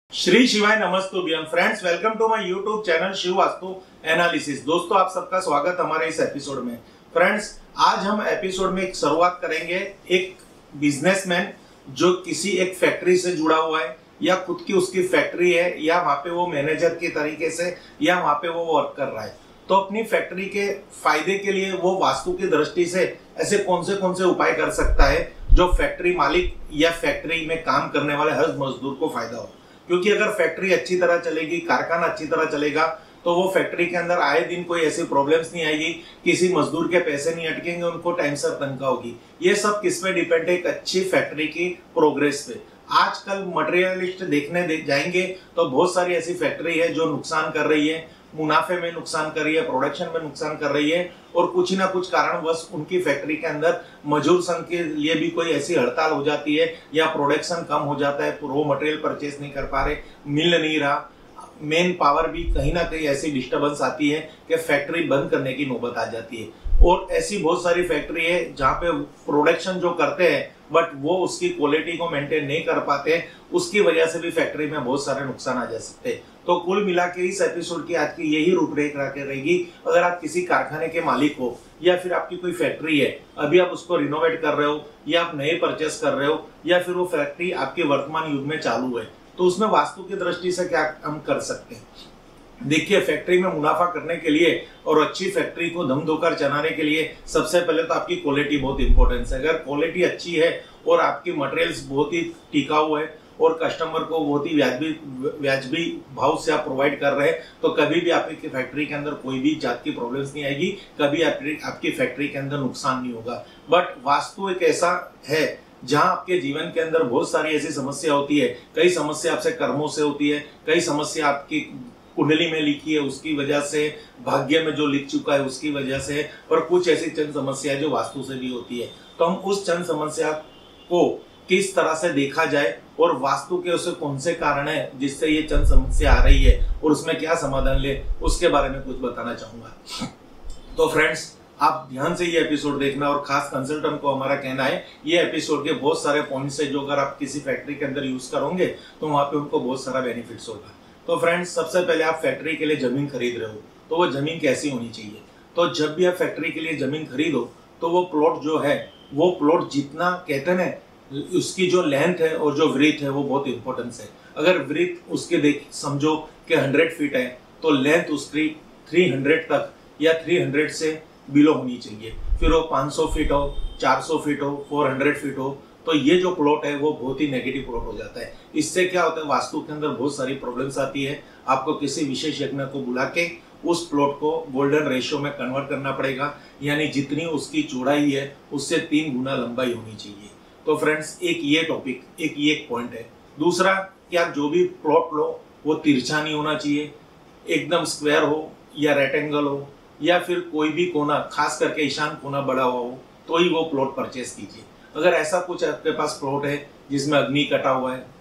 श्री शिवाय नमस्तुभ्यम friends, welcome to my YouTube channel Shiv Vastu analysis. दोस्तों, आप सबका स्वागत हमारे इस एपिसोड में। फ्रेंड्स, आज हम एपिसोड में एक शुरुआत करेंगे एक बिजनेसमैन जो किसी एक फैक्ट्री से जुड़ा हुआ है या खुद की उसकी फैक्ट्री है या वहां पे वो मैनेजर के तरीके से या वहां पे वो वर्क कर रहा है, तो अपनी फैक्ट्री के फायदे के लिए वो वास्तु की दृष्टि से ऐसे कौन से उपाय कर सकता है जो फैक्ट्री मालिक या फैक्ट्री में काम करने वाले हर मजदूर को फायदा हो। क्योंकि अगर फैक्ट्री अच्छी तरह चलेगी, कारखाना अच्छी तरह चलेगा, तो वो फैक्ट्री के अंदर आए दिन कोई ऐसी प्रॉब्लम्स नहीं आएगी, किसी मजदूर के पैसे नहीं अटकेंगे, उनको टाइम से तनख्वाह होगी। ये सब किस पे डिपेंड है? एक अच्छी फैक्ट्री की प्रोग्रेस पे। आजकल मटेरियलिस्ट देखने जाएंगे तो बहुत सारी ऐसी फैक्ट्री है जो नुकसान कर रही है, मुनाफे में नुकसान कर रही है, प्रोडक्शन में नुकसान कर रही है, और कुछ ना कुछ कारणवश उनकी फैक्ट्री के अंदर मजदूर संघ के लिए भी कोई ऐसी हड़ताल हो जाती है या प्रोडक्शन कम हो जाता है, रॉ मटेरियल परचेस नहीं कर पा रहे, मिल नहीं रहा, मेन पावर भी कहीं ना कहीं ऐसी डिस्टर्बेंस आती है कि फैक्ट्री बंद करने की नौबत आ जाती है। और ऐसी बहुत सारी फैक्ट्री है जहाँ पे प्रोडक्शन जो करते हैं बट वो उसकी क्वालिटी को मेंटेन नहीं कर पाते, उसकी वजह से भी फैक्ट्री में बहुत सारे नुकसान आ जा सकते हैं। तो कुल मिला के इस एपिसोड की आज की यही रूपरेखा रहेगी। अगर आप किसी कारखाने के मालिक हो या फिर आपकी कोई फैक्ट्री है, अभी आप उसको रिनोवेट कर रहे हो या आप नए परचेस कर रहे हो या फिर वो फैक्ट्री आपके वर्तमान युग में चालू है, तो उसमें वास्तु की दृष्टि से क्या हम कर सकते हैं। देखिए, फैक्ट्री में मुनाफा करने के लिए और अच्छी फैक्ट्री को दम दोकर चलाने के लिए सबसे पहले तो आपकी क्वालिटी बहुत इंपॉर्टेंट है। अगर क्वालिटी अच्छी है और आपकी मटेरियल्स बहुत ही टिकाऊ है और कस्टमर को बहुत ही व्याजबी भाव से आप प्रोवाइड कर रहे हैं, तो कभी भी आपकी फैक्ट्री के अंदर कोई भी जात की प्रॉब्लम्स नहीं आएगी, कभी आपकी फैक्ट्री के अंदर नुकसान नहीं होगा। बट वास्तु एक ऐसा है जहां आपके जीवन के अंदर बहुत सारी ऐसी समस्या होती है। कई समस्या आपसे कर्मों से होती है, कई समस्या आपकी कुंडली में लिखी है उसकी वजह से, भाग्य में जो लिख चुका है उसकी वजह से, और कुछ ऐसी चंद समस्या जो वास्तु से भी होती है। तो हम उस चंद समस्या को किस तरह से देखा जाए और वास्तु के उसे कौन से कारण है जिससे ये चंद समस्या आ रही है और उसमें क्या समाधान ले, उसके बारे में कुछ बताना चाहूंगा। तो फ्रेंड्स, आप ध्यान से ये एपिसोड देखना, और खास कंसल्टेंट को हमारा कहना है ये एपिसोड के बहुत सारे पॉइंट्स है जो अगर आप किसी फैक्ट्री के अंदर यूज करोगे तो वहां पे उनको बहुत सारा बेनिफिट्स होगा। तो फ्रेंड्स, सबसे पहले आप फैक्ट्री के लिए जमीन खरीद रहे हो तो वो जमीन कैसी होनी चाहिए? तो जब भी आप फैक्ट्री के लिए जमीन खरीदो तो वो प्लॉट जो है, वो प्लॉट जितना कहते हैं ना, उसकी जो लेंथ है और जो विड्थ है वो बहुत इंपॉर्टेंस है। अगर विड्थ उसके देख समझो कि 100 फीट है तो लेंथ उसकी 300 तक या 300 से बिलो होनी चाहिए। फिर वो 500 फीट हो, 400 फीट हो, 400 फीट हो, तो ये जो प्लॉट है वो बहुत ही नेगेटिव प्लॉट हो जाता है। इससे क्या होता है, वास्तु के अंदर बहुत सारी प्रॉब्लम्स आती है। आपको किसी विशेषज्ञ को बुला के उस प्लॉट को गोल्डन रेशियो में कन्वर्ट करना पड़ेगा, यानी जितनी उसकी चौड़ाई है उससे 3 गुना लंबाई होनी चाहिए। तो फ्रेंड्स, एक ये टॉपिक, एक ये पॉइंट है। दूसरा, कि आप जो भी प्लॉट लो वो तिरछा नहीं होना चाहिए, एकदम स्क्वायर हो या रेक्टेंगल हो या फिर कोई भी कोना, खास करके ईशान कोना बड़ा हुआ हो, तो ही वो प्लॉट परचेस कीजिए। अगर ऐसा कुछ आपके पास प्लॉट है जिसमें अग्नि कटा हुआ है,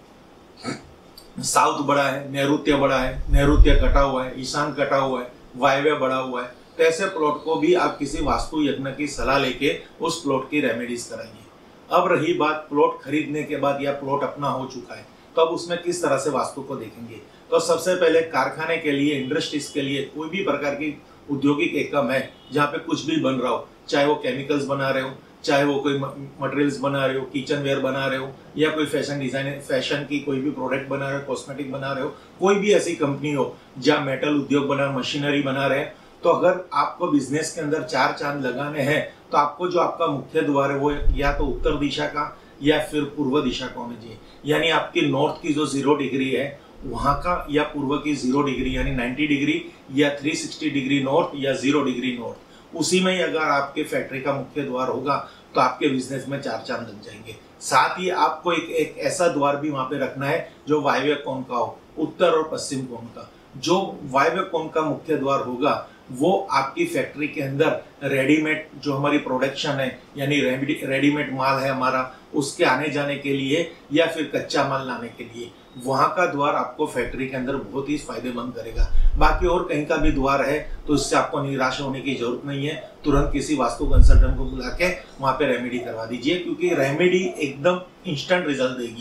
साउथ बड़ा है, नैऋत्य बड़ा है, नैऋत्य कटा हुआ है, ईशान कटा हुआ है, वायव्य बड़ा हुआ है, तो ऐसे प्लॉट को भी आप किसी वास्तु यज्ञ की सलाह लेके उस प्लॉट की रेमेडीज कराइए। अब रही बात प्लॉट खरीदने के बाद या प्लॉट अपना हो चुका है, तो अब उसमें किस तरह से वास्तु को देखेंगे। तो सबसे पहले कारखाने के लिए, इंडस्ट्रीज के लिए, कोई भी प्रकार की औद्योगिक एकम है जहाँ पे कुछ भी बन रहा हो, चाहे वो केमिकल्स बना रहे हो, चाहे वो कोई मटेरियल्स बना रहे हो, किचन वेयर बना रहे हो, या कोई फैशन डिजाइन, फैशन की कोई भी प्रोडक्ट बना रहे हो, कॉस्मेटिक बना रहे हो, कोई भी ऐसी कंपनी हो जहाँ मेटल उद्योग बना, मशीनरी बना रहे हैं, तो अगर आपको बिजनेस के अंदर 4 चांद लगाने हैं तो आपको जो आपका मुख्य द्वार है वो या तो उत्तर दिशा का या फिर पूर्व दिशा का होना चाहिए। यानी आपकी नॉर्थ की जो 0 डिग्री है वहां का, या पूर्व की 0 डिग्री यानी 90 डिग्री या 360 डिग्री नॉर्थ या 0 डिग्री नॉर्थ, उसी में ही अगर आपके फैक्ट्री का मुख्य द्वार होगा तो आपके बिजनेस में 4 चांद लग जाएंगे। साथ ही आपको एक ऐसा द्वार भी वहां पे रखना है जो वायव्य कोण का हो, उत्तर और पश्चिम कोण का। जो वायव्य कोण का मुख्य द्वार होगा वो आपकी फैक्ट्री के अंदर रेडीमेड जो हमारी प्रोडक्शन है, यानी रेडीमेड माल है हमारा, उसके आने जाने के लिए या फिर कच्चा माल लाने के लिए, वहां का द्वार आपको फैक्ट्री के अंदर बहुत ही फायदेमंद करेगा। बाकी और कहीं का भी द्वार है तो इससे आपको निराश होने की जरूरत नहीं है, तुरंत किसी वास्तु कंसल्टेंट को बुला के वहां पे रेमेडी करवा दीजिए, क्योंकि रेमेडी एकदम इंस्टेंट रिजल्ट देगी।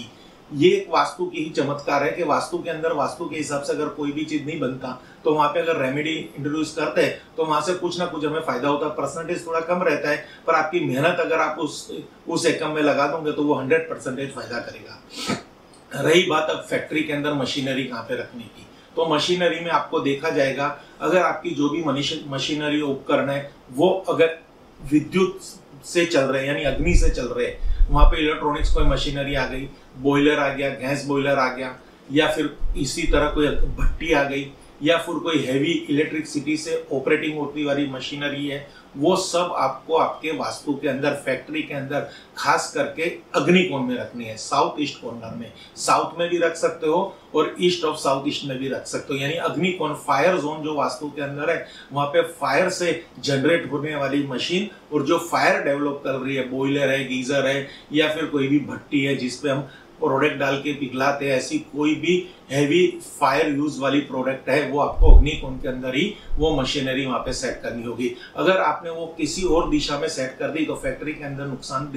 ये एक वास्तु की ही चमत्कार है कि वास्तु के अंदर वास्तु के हिसाब से अगर कोई भी चीज नहीं बनता तो वहां पे अगर रेमेडी इंट्रोड्यूस करते हैं तो वहां से कुछ ना कुछ हमें फायदा होता है। परसेंटेज थोड़ा कम रहता है, पर आपकी मेहनत अगर आप उस एकम में लगा दोगे तो वो 100% फायदा करेगा। रही बात अब फैक्ट्री के अंदर मशीनरी कहाँ पे रखने की, तो मशीनरी में आपको देखा जाएगा, अगर आपकी जो भी मशीनरी उपकरण है वो अगर विद्युत से चल रहे हैं यानी अग्नि से चल रहे हैं, वहां पे इलेक्ट्रॉनिक्स कोई मशीनरी आ गई, बॉयलर आ गया, गैस बॉयलर आ गया, या फिर इसी तरह कोई भट्टी आ गई, या फिर कोई हैवी इलेक्ट्रिसिटी से ऑपरेटिंग होती वाली मशीनरी है, वो सब आपको आपके वास्तु के अंदर फैक्ट्री के अंदर खास करके अग्निकोण में रखनी है। साउथ ईस्ट कॉर्नर में, साउथ में भी रख सकते हो और ईस्ट ऑफ साउथ ईस्ट में भी रख सकते हो। यानी अग्निकोण फायर जोन जो वास्तु के अंदर है, वहां पे फायर से जनरेट होने वाली मशीन और जो फायर डेवलप कर रही है, बॉयलर है, गीजर है, या फिर कोई भी भट्टी है जिसपे हम प्रोडक्ट डाल के पिघलाते हैं, ऐसी कोई भी हैवी फायर यूज वाली प्रोडक्ट है, वो आपको अग्निकोण के अंदर ही वो मशीनरी वहां पे सेट करनी होगी। अगर आपने वो किसी और दिशा में सेट कर दी तो फैक्ट्री के अंदर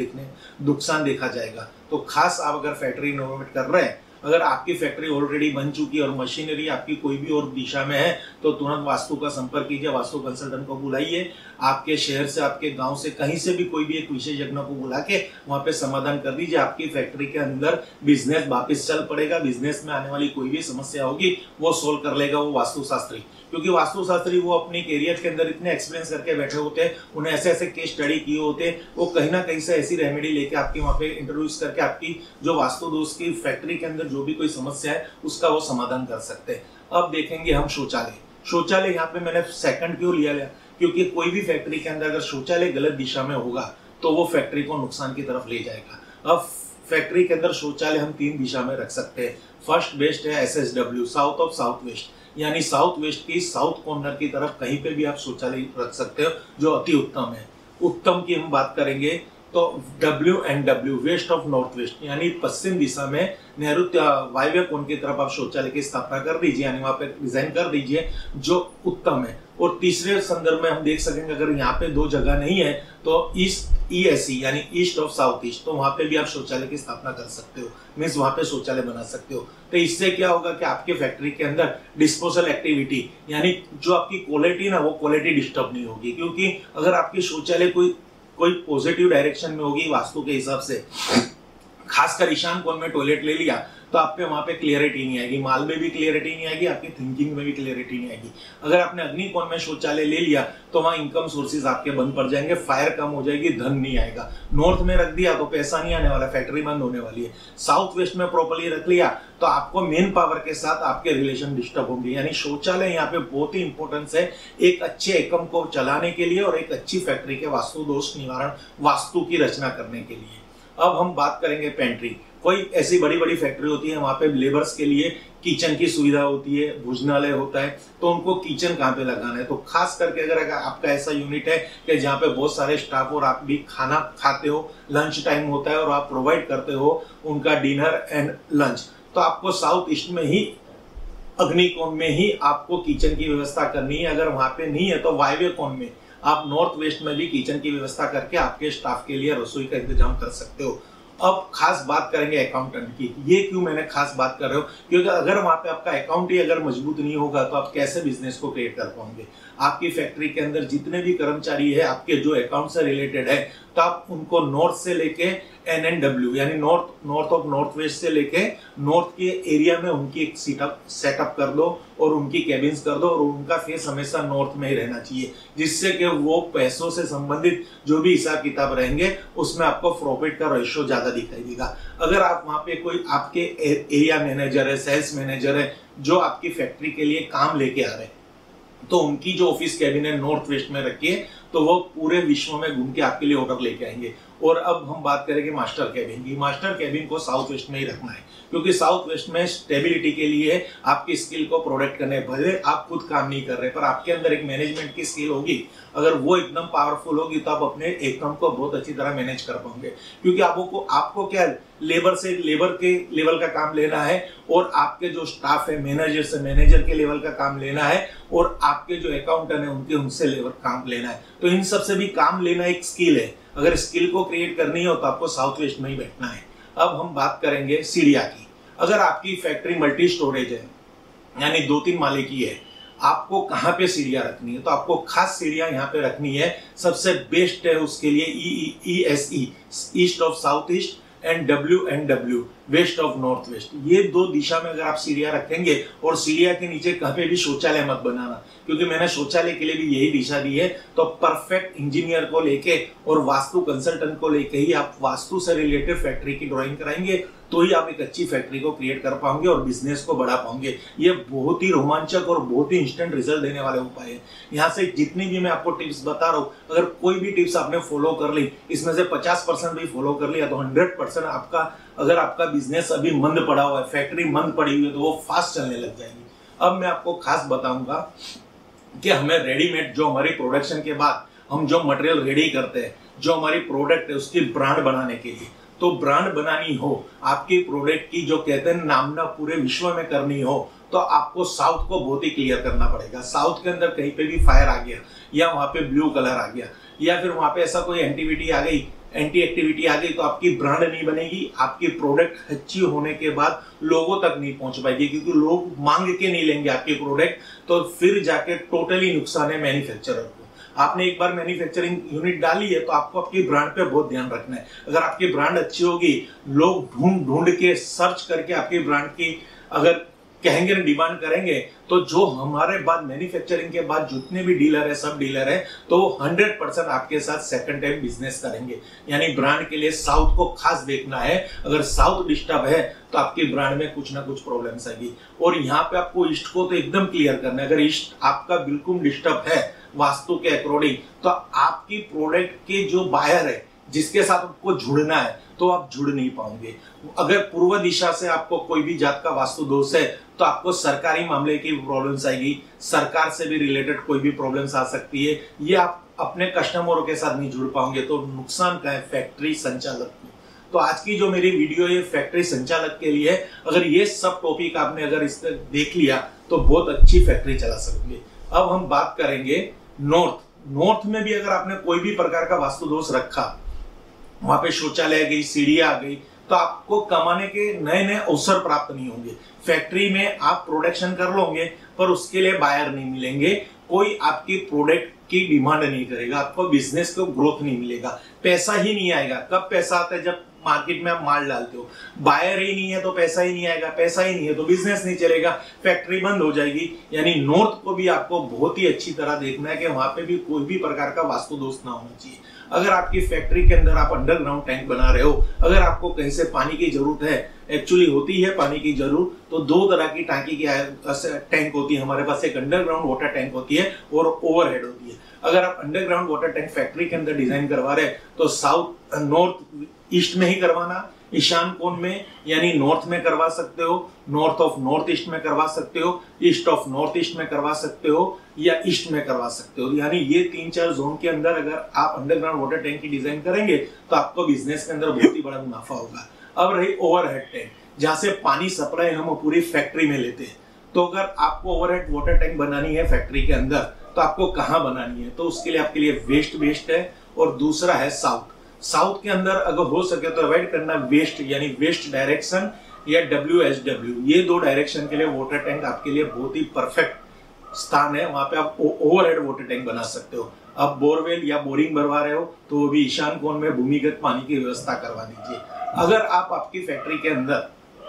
नुकसान देखा जाएगा। तो खास आप अगर फैक्ट्री इनोवेट कर रहे हैं, अगर आपकी फैक्ट्री ऑलरेडी बन चुकी है और मशीनरी आपकी कोई भी और दिशा में है, तो तुरंत वास्तु का संपर्क कीजिए, वास्तु कंसल्टेंट को बुलाइए, आपके शहर से, आपके गांव से, कहीं से भी कोई भी एक विशेषज्ञ को बुला के वहां पे समाधान कर दीजिए। आपकी फैक्ट्री के अंदर बिजनेस वापस चल पड़ेगा। बिजनेस में आने वाली कोई भी समस्या होगी वो सोल्व कर लेगा वो वास्तुशास्त्री, क्योंकि वास्तुशास्त्री वो अपनी कैरियर के अंदर इतने एक्सपीरियंस करके बैठे होते हैं, उन्हें ऐसे ऐसे केस स्टडी किए होते हैं, वो कहीं ना कहीं से ऐसी रेमेडी लेके आपके वहां पे इंट्रोड्यूस करके आपकी जो वास्तु दोष की फैक्ट्री के अंदर जो भी कोई समस्या है उसका वो समाधान कर सकते हैं। अब देखेंगे हम शौचालय यहाँ पे मैंने सेकंड क्यों लिया, क्योंकि कोई भी फैक्ट्री के अंदर अगर शौचालय गलत दिशा में होगा तो वो फैक्ट्री को नुकसान की तरफ ले जाएगा। अब फैक्ट्री के अंदर शौचालय हम 3 दिशा में रख सकते हैं। फर्स्ट बेस्ट है SSW, south of south west, यानी साउथ वेस्ट की साउथ कॉर्नर की तरफ कहीं पे भी आप शौचालय रख सकते हो, जो अति उत्तम है। उत्तम की हम बात करेंगे तो WNW, west of north west, यानी पश्चिम दिशा में नैऋत्य वायव्य कोण की तरफ आप शौचालय की स्थापना कर दीजिए, यानी वहां पे डिजाइन कर दीजिए, जो उत्तम है। और तीसरे संदर्भ में हम देख सकेंगे, अगर यहाँ पे 2 जगह नहीं है तो ESE यानी ईस्ट ऑफ साउथ ईस्ट, तो वहां पे भी आप शौचालय की स्थापना कर सकते हो, मीन्स वहां पे शौचालय बना सकते हो। तो इससे क्या होगा कि आपके फैक्ट्री के अंदर डिस्पोजल एक्टिविटी यानी जो आपकी क्वालिटी ना, वो क्वालिटी डिस्टर्ब नहीं होगी, क्योंकि अगर आपकी शौचालय कोई पॉजिटिव डायरेक्शन में होगी वास्तु के हिसाब से, खासकर ईशान कोण में टॉयलेट ले लिया तो आप पे वहां पे क्लियरिटी नहीं आएगी, माल में भी क्लियरिटी नहीं आएगी, आपकी थिंकिंग में भी क्लियरिटी नहीं आएगी। अगर आपने अग्निकोण में शौचालय ले लिया तो वहां इनकम सोर्सेज आपके बंद पड़ जाएंगे, फायर कम हो जाएगी, धन नहीं आएगा। नॉर्थ में रख दिया तो पैसा नहीं आने वाला, फैक्ट्री बंद होने वाली है। साउथ वेस्ट में प्रॉपर्ली रख लिया तो आपको मेन पावर के साथ आपके रिलेशन डिस्टर्ब होंगे। यानी शौचालय यहाँ पे बहुत ही इंपॉर्टेंस है एक अच्छे एकम को चलाने के लिए और एक अच्छी फैक्ट्री के वास्तु दोष निवारण, वास्तु की रचना करने के लिए। अब हम बात करेंगे पेंट्री। कोई ऐसी बड़ी बड़ी फैक्ट्री होती है, वहां पे लेबर्स के लिए किचन की सुविधा होती है, भोजनालय होता है, तो उनको किचन कहाँ पे लगाना है। तो खास करके अगर आपका ऐसा यूनिट है कि जहाँ पे बहुत सारे स्टाफ और आप भी खाना खाते हो, लंच टाइम होता है और आप प्रोवाइड करते हो उनका डिनर एंड लंच, तो आपको साउथ ईस्ट में ही, अग्निकोण में ही आपको किचन की व्यवस्था करनी है। अगर वहां पे नहीं है तो वायव्य कोण में आप नॉर्थ वेस्ट में भी किचन की व्यवस्था करके आपके स्टाफ के लिए रसोई का इंतजाम कर सकते हो। अब खास बात करेंगे अकाउंटेंट की। ये क्यों मैंने खास बात कर रहे हो, क्योंकि अगर वहां पे आपका अकाउंट ही अगर मजबूत नहीं होगा तो आप कैसे बिजनेस को क्रिएट कर पाओगे। आपकी फैक्ट्री के अंदर जितने भी कर्मचारी है आपके जो अकाउंट से रिलेटेड है, तो आप उनको नॉर्थ से लेके NNW यानी नॉर्थ ऑफ नॉर्थ वेस्ट से लेके नॉर्थ के एरिया में उनकी एक सेटअप कर दो और उनकी कैबिन्स कर दो और उनका फेस हमेशा नॉर्थ में ही रहना चाहिए, जिससे कि वो पैसों से संबंधित जो भी हिसाब किताब रहेंगे उसमें आपको प्रॉफिट का रेशियो ज्यादा दिखाई देगा। अगर आप वहां पे कोई आपके एरिया मैनेजर है, सेल्स मैनेजर है, जो आपकी फैक्ट्री के लिए काम लेके आ रहे हैं, तो उनकी जो ऑफिस कैबिन है नॉर्थ वेस्ट में रखिए, तो वो पूरे विश्व में घूम के आपके लिए ऑर्डर लेके आएंगे। और अब हम बात करेंगे मास्टर कैबिन की। मास्टर कैबिन को साउथ वेस्ट में ही रखना है, क्योंकि साउथ वेस्ट में स्टेबिलिटी के लिए आपकी स्किल को प्रोटेक्ट करने, भले आप खुद काम नहीं कर रहे पर आपके अंदर एक मैनेजमेंट की स्किल होगी, अगर वो एकदम पावरफुल होगी तो आप अपने एकम को बहुत अच्छी तरह मैनेज कर पाओगे। क्योंकि आपको क्या लेबर से लेबर के लेवल का काम लेना है और आपके जो स्टाफ है मैनेजर से मैनेजर के लेवल का काम लेना है और आपके जो अकाउंटेंट है उनसे लेबर काम लेना है। तो इन सब से भी काम लेना एक स्किल है। अगर स्किल को क्रिएट करनी हो तो आपको साउथ वेस्ट में ही बैठना है। अब हम बात करेंगे सीढ़िया की। अगर आपकी फैक्ट्री मल्टी स्टोरेज है यानी 2-3 माले की है, आपको कहाँ पे सीढ़ियां रखनी है, तो आपको खास सीढ़ियां यहाँ पे रखनी है। सबसे बेस्ट है उसके लिए ESE east of south east and WNW west of north west. ये 2 दिशा में अगर आप सीढ़ियां रखेंगे, और सीढ़ियां के नीचे कहीं पे भी शौचालय मत बनाना, क्योंकि मैंने शौचालय के लिए भी यही दिशा दी है। तो परफेक्ट इंजीनियर को लेके और वास्तु कंसल्टेंट को लेके ही आप वास्तु से रिलेटेड फैक्ट्री की ड्राइंग कराएंगे, तो ही आप एक अच्छी फैक्ट्री को क्रिएट कर पाओगे और बिजनेस को बढ़ा पाओगे। ये बहुत ही रोमांचक और बहुत ही इंस्टेंट रिजल्ट देने वाले उपाय है। यहाँ से जितनी भी मैं आपको टिप्स बता रहा हूँ, अगर कोई भी टिप्स आपने फॉलो कर ली, इसमें से 50% भी फॉलो कर लिया, तो 100% आपका, अगर आपका बिजनेस अभी मंद पड़ा हुआ है, फैक्ट्री मंद पड़ी हुई है, तो वो फास्ट चलने लग जाएगी। अब मैं आपको खास बताऊंगा कि हमें रेडीमेड, जो हमारी प्रोडक्शन के बाद हम जो मटेरियल रेडी करते हैं, जो हमारी प्रोडक्ट है उसकी ब्रांड बनाने के लिए, तो ब्रांड बनानी हो आपकी प्रोडक्ट की, जो कहते हैं नामना पूरे विश्व में करनी हो, तो आपको साउथ को बहुत ही क्लियर करना पड़ेगा। साउथ के अंदर कहीं पे भी फायर आ गया, या वहां पे ब्लू कलर आ गया, या फिर वहां पे ऐसा कोई एंटी एक्टिविटी आ गई, तो आपकी ब्रांड नहीं बनेगी। आपकी प्रोडक्ट अच्छी होने के बाद लोगों तक नहीं पहुंच पाएगी, क्योंकि लोग मांग के नहीं लेंगे आपकी प्रोडक्ट, तो फिर जाके टोटली नुकसान है मैन्युफैक्चरर को। आपने एक बार मैन्युफैक्चरिंग यूनिट डाली है, तो आपको आपकी ब्रांड पे बहुत ध्यान रखना है। अगर आपकी ब्रांड अच्छी होगी, लोग ढूंढ के सर्च करके आपकी ब्रांड की अगर कहेंगे, डिमांड करेंगे, तो जो हमारे बाद मैन्युफैक्चरिंग के बाद जितने भी डीलर है, सब डीलर है, तो वो 100% आपके साथ सेकंड टाइम बिजनेस करेंगे। यानी ब्रांड के लिए साउथ को खास देखना है। अगर साउथ डिस्टर्ब है, तो आपकी ब्रांड में कुछ ना कुछ प्रॉब्लम्स आएगी। और यहाँ पे आपको ईस्ट को तो एकदम क्लियर करना है। अगर ईस्ट आपका बिल्कुल डिस्टर्ब है वास्तु के अकॉर्डिंग, तो आपकी प्रोडक्ट के जो बायर है, जिसके साथ आपको जुड़ना है, तो आप जुड़ नहीं पाओगे। अगर पूर्व दिशा से आपको कोई भी जात का वास्तु दोष है, तो आपको सरकारी मामले की प्रॉब्लम्स आएगी, सरकार से भी रिलेटेड कोई भी प्रॉब्लम्स आ सकती है। ये आप अपने कस्टमरों के साथ नहीं जुड़ पाओगे, तो नुकसान का है फैक्ट्री संचालक को। तो आज की जो मेरी वीडियो है फैक्ट्री संचालक के लिए, अगर ये सब टॉपिक आपने अगर इस तक देख लिया, तो बहुत अच्छी फैक्ट्री चला सकोगे। अब हम बात करेंगे नॉर्थ में भी अगर आपने कोई भी प्रकार का वास्तु दोष रखा, वहां पे शौचालय आ गई, सीढ़ियां आ गई, तो आपको कमाने के नए नए अवसर प्राप्त नहीं होंगे। फैक्ट्री में आप प्रोडक्शन कर लोगे, पर उसके लिए बायर नहीं मिलेंगे, कोई आपकी प्रोडक्ट की डिमांड नहीं करेगा, आपको बिजनेस को ग्रोथ नहीं मिलेगा, पैसा ही नहीं आएगा। कब पैसा आता है? जब मार्केट में आप माल डालते हो। बायर ही नहीं है तो पैसा ही नहीं आएगा, पैसा ही नहीं है तो बिजनेस नहीं चलेगा, फैक्ट्री बंद हो जाएगी। यानी नॉर्थ को भी आपको बहुत ही अच्छी तरह देखना है कि वहां पे भी कोई भी प्रकार का वास्तु दोष ना होना चाहिए। अगर आपकी फैक्ट्री के अंदर आप अंडरग्राउंड टैंक बना रहे हो, अगर आपको कहीं से पानी की जरूरत है, एक्चुअली होती है पानी की जरूरत, तो 2 तरह की टांकी की टैंक होती है हमारे पास। एक अंडरग्राउंड वाटर टैंक होती है और ओवरहेड होती है। अगर आप अंडरग्राउंड वाटर टैंक फैक्ट्री के अंदर डिजाइन करवा रहे हैं, तो साउथ नॉर्थ ईस्ट में ही करवाना, ईशान कोण में यानी नॉर्थ में करवा सकते हो, नॉर्थ ऑफ नॉर्थ ईस्ट में करवा सकते हो, ईस्ट ऑफ नॉर्थ ईस्ट में करवा सकते हो, या ईस्ट में करवा सकते हो। यानी ये 3-4 जोन के अंदर अगर आप अंडरग्राउंड वाटर टैंक की डिजाइन करेंगे, तो आपको बिजनेस के अंदर बहुत ही बड़ा मुनाफा होगा। अब रही ओवरहेड टैंक, जहां से पानी सप्लाई हम पूरी फैक्ट्री में लेते हैं। तो अगर आपको ओवरहेड वाटर टैंक बनानी है फैक्ट्री के अंदर, तो आपको कहाँ बनानी है? तो उसके लिए आपके लिए वेस्ट बेस्ट है, और दूसरा है साउथ के अंदर अगर हो सके तो अवॉइड करना वेस्ट, यानी वेस्ट डायरेक्शन या WSW। ये 2 डायरेक्शन के लिए वाटर टैंक आपके लिए बहुत ही परफेक्ट स्थान है। वहां पे आप ओवरहेड वाटर टैंक बना सकते हो। अब बोरवेल या बोरिंग भरवा रहे हो, तो वो भी ईशान कोण में भूमिगत पानी की व्यवस्था करवा दीजिए। अगर आप आपकी फैक्ट्री के अंदर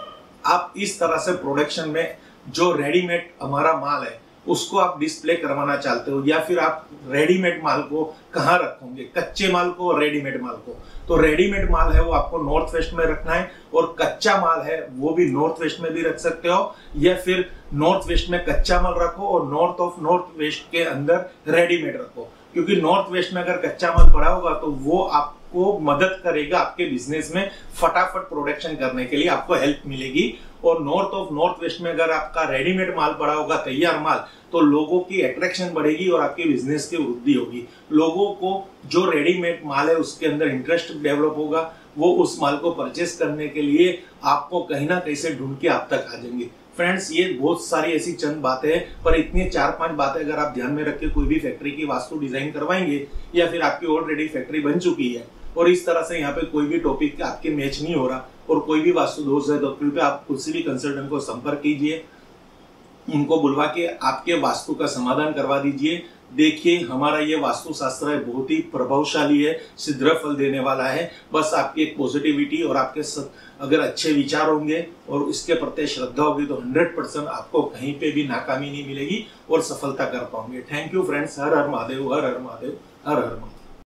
आप इस तरह से प्रोडक्शन में जो रेडीमेड हमारा माल है उसको आप डिस्प्ले करवाना चाहते हो, या फिर आप रेडीमेड माल को कहाँ रखोगे, कच्चे माल को और रेडीमेड माल को, तो रेडीमेड माल है वो आपको नॉर्थ वेस्ट में रखना है, और कच्चा माल है वो भी नॉर्थ वेस्ट में भी रख सकते हो, या फिर नॉर्थ वेस्ट में कच्चा माल रखो और नॉर्थ ऑफ नॉर्थ वेस्ट के अंदर रेडीमेड रखो। क्योंकि नॉर्थ वेस्ट में अगर कच्चा माल पड़ा होगा, तो वो आपको मदद करेगा आपके बिजनेस में फटाफट प्रोडक्शन करने के लिए, आपको हेल्प मिलेगी। और नॉर्थ ऑफ नॉर्थ वेस्ट में अगर आपका रेडीमेड माल पड़ा होगा, तैयार माल, तो लोगों की अट्रैक्शन बढ़ेगी और आपके बिजनेस की वृद्धि होगी। लोगों को जो रेडीमेड माल है उसके अंदर इंटरेस्ट डेवलप होगा, वो उस माल को परचेस करने के लिए आपको कहीं ना कहीं से ढूंढ के आप तक आ जाएंगे। फ्रेंड्स, ये बहुत सारी ऐसी चंद बातें हैं, पर इतनी 4-5 बातें अगर आप ध्यान में रख के कोई भी फैक्ट्री की वास्तु डिजाइन करवाएंगे, या फिर आपकी ऑलरेडी फैक्ट्री बन चुकी है और इस तरह से यहाँ पे कोई भी टॉपिक आपके मैच नहीं हो रहा, और कोई भी वास्तु दोष है तो कृपया आप किसी भी कंसल्टेंट को संपर्क कीजिए, उनको बुलवा के आपके वास्तु का समाधान करवा दीजिए। देखिए हमारा ये वास्तु शास्त्र है बहुत ही प्रभावशाली है, शीघ्र फल देने वाला है। बस आपकी एक पॉजिटिविटी और आपके अगर अच्छे विचार होंगे और इसके प्रति श्रद्धा होगी तो 100% आपको कहीं पे भी नाकामी नहीं मिलेगी और सफलता कर पाओगे। Thank you friends. हर हर महादेव, हर हर महादेव, हर हर महादेव।